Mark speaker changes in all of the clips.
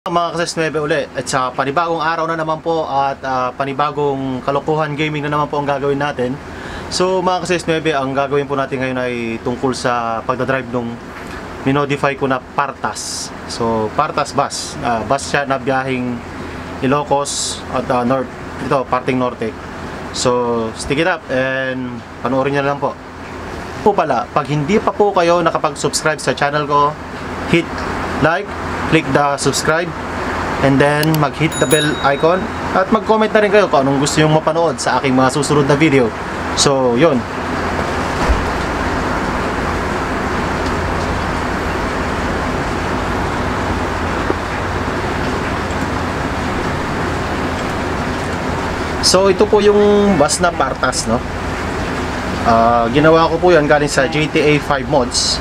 Speaker 1: Mga ka-Saisnueve uli at sa panibagong araw na naman po at panibagong kalokohan gaming na naman po ang gagawin natin. So mga ka-Saisnueve, ang gagawin po natin ngayon ay tungkol sa pagdadrive nung minodify ko na Partas. So Partas Bus, bus siya na biyaheng Ilocos at North, ito parting Norte. So stick it up and panoorin nyo lang po. Po pala, pag hindi pa po kayo nakapag-subscribe sa channel ko, hit like, click the subscribe, and then mag-hit the bell icon at mag-comment na rin kayo kung anong gusto nyong mapanood sa aking mga susunod na video. So, yun. So, ito po yung bus na Partas, no? Ginawa ko po yan galing sa GTA 5 mods.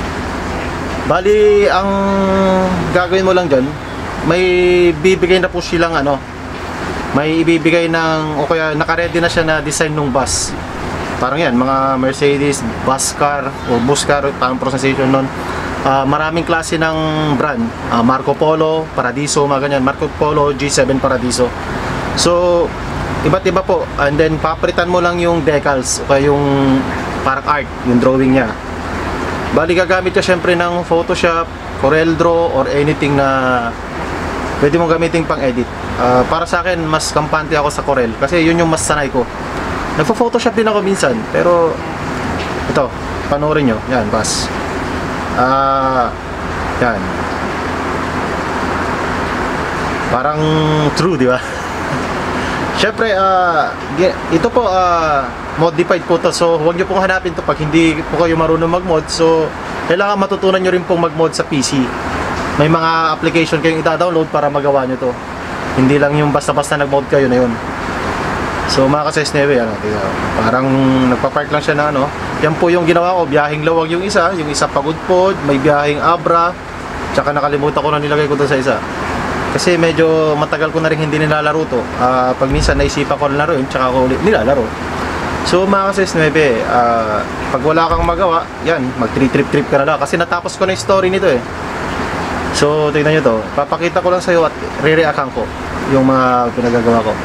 Speaker 1: Bali, ang gagawin mo lang dyan, may bibigay na po silang may ibibigay ng, o kaya nakaredy na siya na design ng bus. Parang yan, mga Mercedes, bus car, o bus car, parang pronunciation nun. Maraming klase ng brand, Marco Polo, Paradiso, mga ganyan, Marco Polo, G7 Paradiso. So, iba't iba po, and then papalitan mo lang yung decals, o kaya yung parang art, yung drawing niya. Bali, gagamit ka syempre ng Photoshop, Corel Draw, or anything na pwede mong gamitin pang edit. Para sa akin, mas kampante ako sa Corel kasi yun yung mas sanay ko. Nagpo-Photoshop din ako minsan, pero ito, panoorin nyo. Yan, bus. Yan. Parang true, di ba? Syempre, ito po, modified po to. So, huwag nyo pong hanapin to pag hindi po kayo marunong mag-mod. So, kailangan matutunan nyo rin pong mag-mod sa PC. May mga application kayong ita-download para magawa nyo to. Hindi lang yung basta-basta nag-mod kayo na yun. So, mga ka-Saisnueve, parang nagpa-park lang siya na Yan po yung ginawa ko. Biyaheng Lawag yung isa Pagudpod, may biyaheng Abra. Tsaka nakalimutan ko na nilagay ko doon sa isa. Kasi medyo matagal ko na rin hindi nilalaro to. Pag minsan naisipan ko na laro yun, tsaka ko ulit nilalaro. So mga ka-Saisnueve, pag wala kang magawa, yan, mag-trip ka na lang. Kasi natapos ko na yung story nito eh. So tignan nyo to, papakita ko lang sa'yo at re-reactan ko yung mga pinagagawa ko.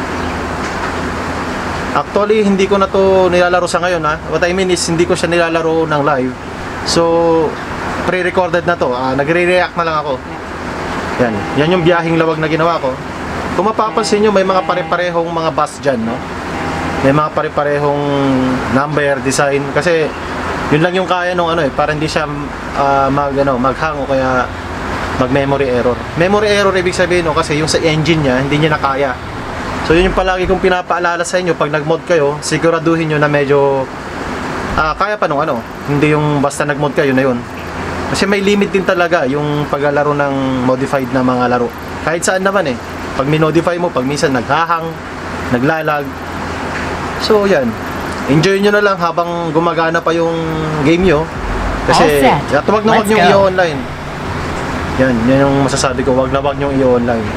Speaker 1: Actually, hindi ko na to nilalaro sa ngayon ha. What I mean is, hindi ko siya nilalaro ng live. So, pre-recorded na to, nagre-react na lang ako. Yan yung biyaheng Lawag na ginawa ko. Kung mapapansin nyo, may mga pare-parehong mga bus dyan, no? May mga pare-parehong number, design. Kasi, yun lang yung kaya nung para hindi siya maghang o kaya mag-memory error. Memory error, ibig sabihin, no? Kasi yung sa engine niya, hindi niya nakaya. So, yun yung palagi kong pinapaalala sa inyo. Pag nag-mod kayo, siguraduhin nyo na medyo kaya pa nung hindi yung basta nag-mod kayo na yun. Kasi may limit din talaga yung paglalaro ng modified na mga laro. Kahit saan naman eh. Pag minodify mo, pag minsan naghahang, naglalag. So yan. Enjoy nyo na lang habang gumagana pa yung game nyo. Kasi wag na wag nyo i-online. Yan yung masasabi ko. Wag na wag nyo i-online.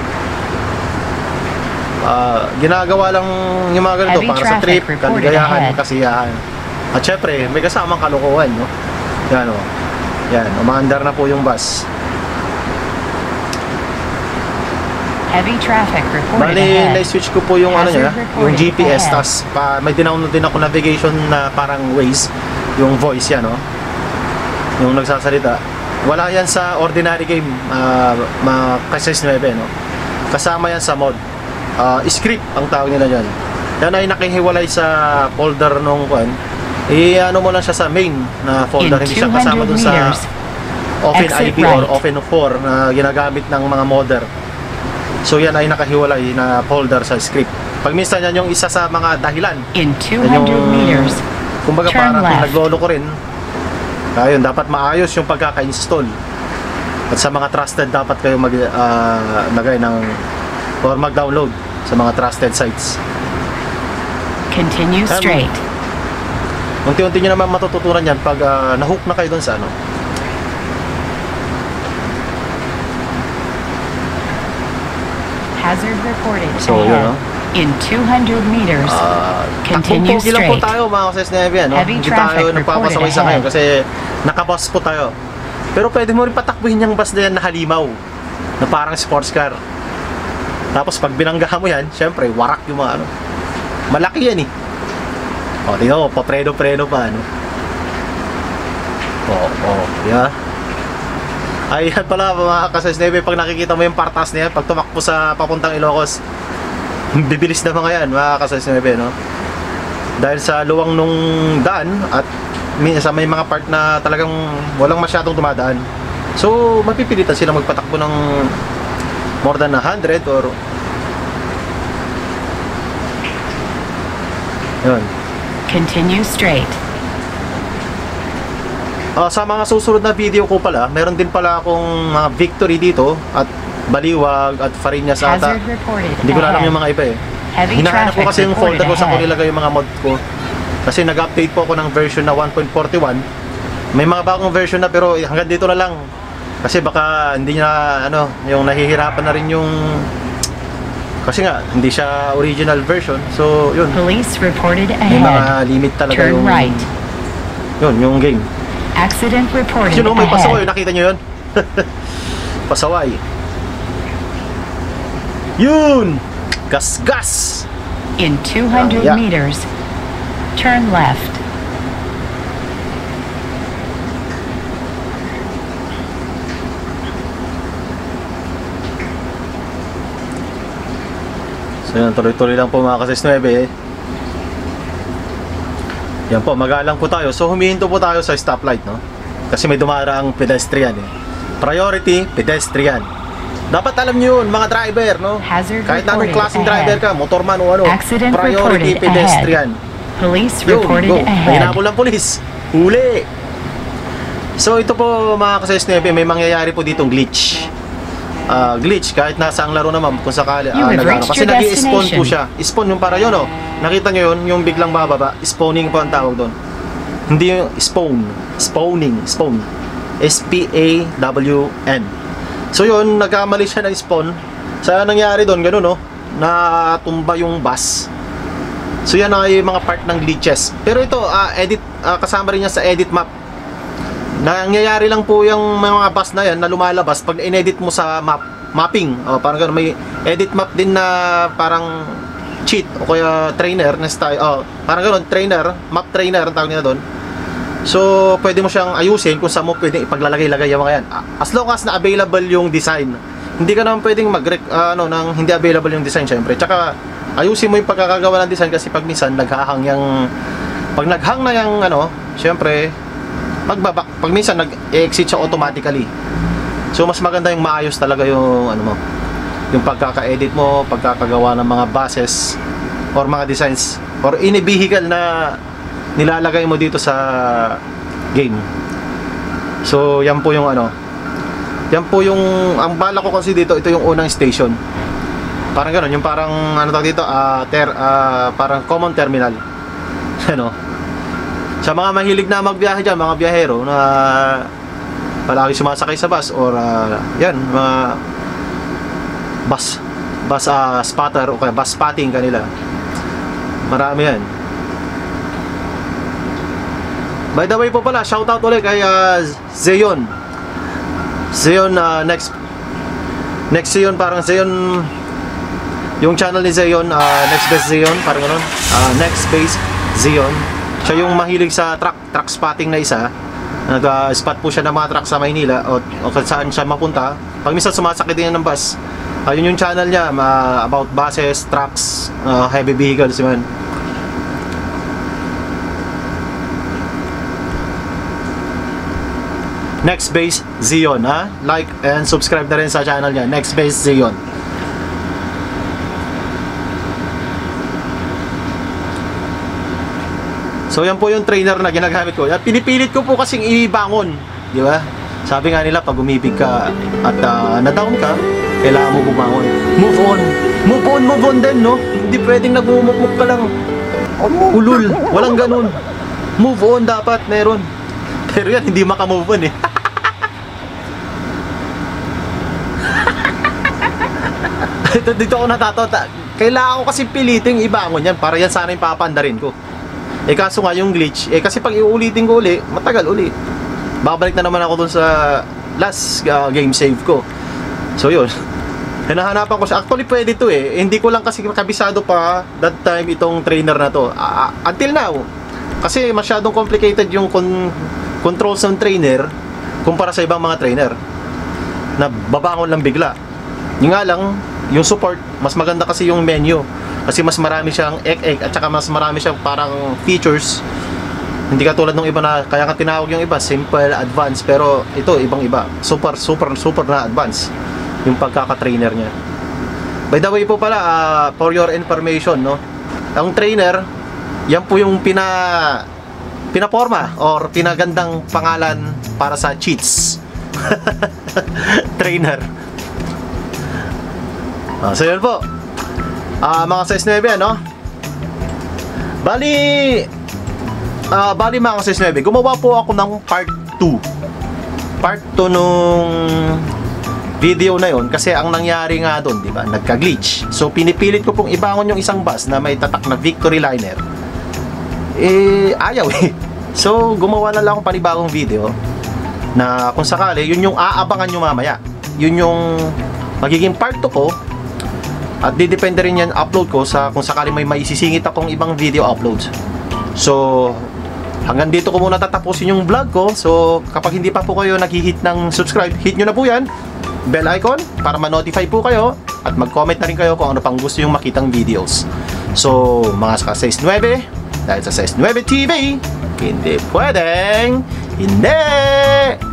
Speaker 1: Ginagawa lang yung mga ganito para sa trip, kaligayahan, kasiyahan. At syempre, may kasamang kalokohan, no? Yan Yan, umaandar na po yung bus.
Speaker 2: Heavy traffic reported
Speaker 1: ahead. Bali, na-switch ko po yung yung GPS, tas may dinownload din ako navigation na parang Waze, yung voice yan, yung nagsasalita. Wala yan sa ordinary game, mga ka-Saisnueve, kasama yan sa mod. Script ang tawag nila dyan. Yan ay nakihiwalay sa folder nung mo lang siya sa main na folder, hindi siya kasama dun sa Open IP or Open 4 na ginagamit ng mga modder. So yan ay nakahiwalay na folder sa script. Pag minsan yan yung isa sa mga dahilan.
Speaker 2: In 200 meters,
Speaker 1: kumbaga parang naglolo ko rin. Ayun, dapat maayos yung pagkaka-install. At sa mga trusted dapat kayo maglagay ng or mag-download sa mga trusted sites.
Speaker 2: Continue straight.
Speaker 1: Unti-unti nyo naman matututunan yan pag na-hook na kayo dun sa
Speaker 2: Hazard reported
Speaker 1: so,
Speaker 2: ahead. In 200 meters, continue straight.
Speaker 1: Lang po tayo mga ka-Saisnueve,
Speaker 2: Heavy
Speaker 1: hindi
Speaker 2: traffic
Speaker 1: tayo nagpapasaway sa ngayon kasi nakabus po tayo. Pero pwede mo rin patakbuhin yung bus na yan na halimaw. na parang sports car. Tapos pag binangga mo yan, syempre warak yung mga ano. Malaki yan eh. O, tingnan mo, papreno-preno pa ano. Yeah. Ayan pala mga ka-Saisnueve, pag nakikita mo yung Partas na yan, pag tumakbo sa papuntang Ilocos, bibilis na mga yan mga ka-Saisnueve, no? Dahil sa luwang nung daan at sa may mga part na talagang walang masyadong dumadaan. So, mapipilitan sila magpatakbo ng more than 100 or yun.
Speaker 2: Continue straight.
Speaker 1: Sa mga susunod na video ko pala, meron din pala akong mga victory dito at Baliwag at Fariñas ata.
Speaker 2: Hazard reported
Speaker 1: Hindi ko na alam
Speaker 2: ahead.
Speaker 1: yung mga iba eh.
Speaker 2: Heavy
Speaker 1: Hinahanap ko
Speaker 2: traffic
Speaker 1: kasi yung
Speaker 2: reported
Speaker 1: folder ko sa
Speaker 2: ahead.
Speaker 1: nilagay yung mga mod ko. Kasi nag-update po ako ng version na 1.41. May mga bagong version na pero hanggang dito na lang. Kasi baka hindi na ano, yung nahihirapan na rin yung kasi nga hindi siya original version. So, yun.
Speaker 2: Police reported
Speaker 1: May mga
Speaker 2: ahead.
Speaker 1: limit talaga
Speaker 2: Turn
Speaker 1: yung
Speaker 2: right.
Speaker 1: yun, yung game.
Speaker 2: Accident reported
Speaker 1: Yun, may pasaway,
Speaker 2: ahead.
Speaker 1: nakita nyo yun? Pasaway. Yun! Gas-gas!
Speaker 2: In 200
Speaker 1: Yeah.
Speaker 2: meters, turn left.
Speaker 1: So yan, tuloy-tuloy lang po mga ka-Saisnueve. Yan po, magalang po tayo. So humihinto po tayo sa stoplight, no? Kasi may dumaraang pedestrian eh. Priority, pedestrian. Dapat alam nyo yun, mga driver, no?
Speaker 2: Hazard
Speaker 1: Kahit na anong
Speaker 2: reported
Speaker 1: klaseng
Speaker 2: ahead.
Speaker 1: driver ka, motorman o ano.
Speaker 2: Accident
Speaker 1: Priority,
Speaker 2: reported
Speaker 1: pedestrian.
Speaker 2: Police
Speaker 1: Yun,
Speaker 2: reported
Speaker 1: go.
Speaker 2: ahead.
Speaker 1: Hinabol ng pulis. Huli! So ito po mga ka-Saisnueve, may mangyayari po ditong glitch. Glitch kahit nasa ang laro naman kung sakali
Speaker 2: You have reached
Speaker 1: kasi
Speaker 2: your
Speaker 1: nag-i-spawn po
Speaker 2: destination.
Speaker 1: siya. Spawn yung para yun, oh. Nakita nyo yun, yung biglang bababa. Spawning po ang tawag doon. Hindi yung spawn. Spawning. Spawn. S-P-A-W-N. So yun, nagkamali siya ng spawn. Sa nangyari doon, ganun, no? Natumba yung bus. So yan ay mga part ng glitches. Pero ito, kasama rin niya sa edit map. Nangyayari lang po yung mga bus na yan na lumalabas pag in-edit mo sa mapping. Parang gano'n, may edit map din na parang cheat o kaya trainer na style. Parang gano'n, trainer, map trainer ang tawag nila doon. So, pwede mo siyang ayusin kung saan mo pwedeng ipaglalagay-lagay yung mga yan. As long as na available yung design. Hindi ka naman pwedeng nang hindi available yung design syempre. Tsaka, ayusin mo yung pagkakagawa ng design kasi pag minsan naghahang yung pag naghang na yung syempre pag minsan nag-exit siya automatically. So mas maganda yung maayos talaga yung yung pagkaka-edit mo, pagkakagawa ng mga buses or mga designs or any vehicle na nilalagay mo dito sa game. So yan po yung yan po yung ang bala ko kasi dito, ito yung unang station. Parang gano'n, yung parang tawag dito, parang common terminal. Sa mga mahilig na magbiyahe dyan, mga biyahero na palagi sumasakay sa bus or yan, mga bus spotter o kaya bus spotting kanila. Marami yan. By the way po pala, shoutout ulit kay Zeyon. Zeyon, next Zeyon, parang Zeyon yung channel ni Zeyon, Next Best Zeyon, parang gano'n. Next Base Zeyon. Siya yung mahilig sa truck spotting na isa. Nag-spot po siya ng mga truck sa Maynila o saan siya mapunta. Pag minsan sumasakit din ng bus. Yun yung channel niya, about buses, trucks, heavy vehicles man. Next Base Zeyon, ha? Like and subscribe na rin sa channel niya, Next Base Zeyon. So yan po yung trainer na ginagamit ko. Pinipilit ko po kasing ibangon, di ba? Sabi nga nila pag umibig ka at na-down ka, kailangan mo bumangon. Move on. Move on, move on din, no? Hindi pwedeng nagmumukmuk ka lang. Ulul, walang ganun. Move on dapat, meron. Pero yan, hindi makamove on eh. Dito ako natatota. Kailangan ko kasi piliting ibangon yan para yan sana yung papandarin ko. Kaso nga yung glitch, kasi pag iuulitin ko uli, matagal uli. Babalik na naman ako dun sa last game save ko. So yun, hinahanapan ko siya. Actually pwede to eh. Hindi ko lang kasi kabisado pa that time itong trainer na to. Until now. Kasi masyadong complicated yung controls ng trainer kumpara sa ibang mga trainer na babangon lang bigla. Yung nga lang, yung support, mas maganda kasi yung menu. Kasi mas marami siyang ek-ek at saka mas marami siyang parang features. Hindi katulad ng iba na, kaya nga tinawag yung iba, simple, advanced, pero ito, ibang-iba. Super na advanced yung pagkaka-trainer niya. By the way po pala, for your information, no? Ang trainer, yan po yung pinaporma or pinagandang pangalan para sa cheats. Trainer. So yun po. Mga Saisnueve, ano? Bali mga Saisnueve, gumawa po ako ng part 2. Part 2 nung video na yon kasi ang nangyari nga doon, di ba, nagka-glitch. So pinipilit ko pong ibangon yung isang bus na may tatak na victory liner. Ayaw eh. So gumawa na lang ako panibagong video na kung sakali, yun yung aabangan nyo mamaya. Yun yung magiging part 2 ko. At didepende rin yan upload ko sa kung sakali may maisisingit akong ibang video uploads. So hanggang dito ko muna tatapusin yung vlog ko. So kapag hindi pa po kayo nag-hit ng subscribe, hit nyo na po yan, bell icon, para ma-notify po kayo. At mag-comment na rin kayo kung ano pang gusto yung makitang videos. So mga Saisnueve, dahil sa Saisnueve TV, hindi pwedeng hindi.